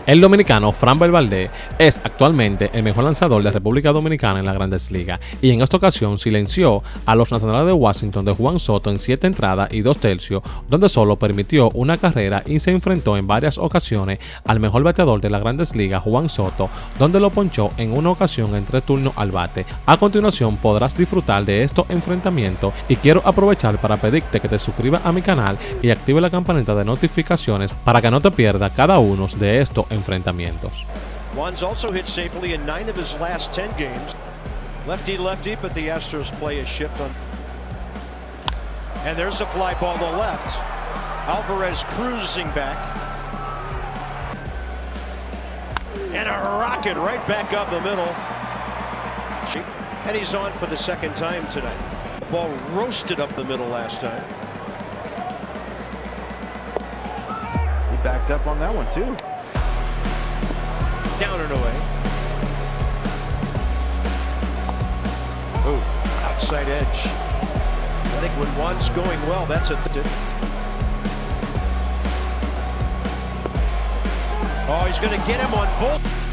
El dominicano Framber Valdez es actualmente el mejor lanzador de República Dominicana en las Grandes Ligas y en esta ocasión silenció a los nacionales de Washington de Juan Soto en 7 entradas y 2 tercios, donde solo permitió una carrera y se enfrentó en varias ocasiones al mejor bateador de las Grandes Ligas, Juan Soto, donde lo ponchó en una ocasión en 3 turnos al bate. A continuación podrás disfrutar de estos enfrentamientos y quiero aprovechar para pedirte que te suscribas a mi canal y active la campanita de notificaciones para que no te pierdas cada uno de estos enfrentamientos. Juan's also hit safely in 9 of his last 10 games. Lefty, but the Astros play is shift on. And there's a fly ball to left. Alvarez cruising back. And a rocket right back up the middle. And he's on for the second time tonight. The ball roasted up the middle last time. He backed up on that one too. Down and away. Oh, outside edge. I think when Juan's going well, that's a... Oh, he's going to get him on both.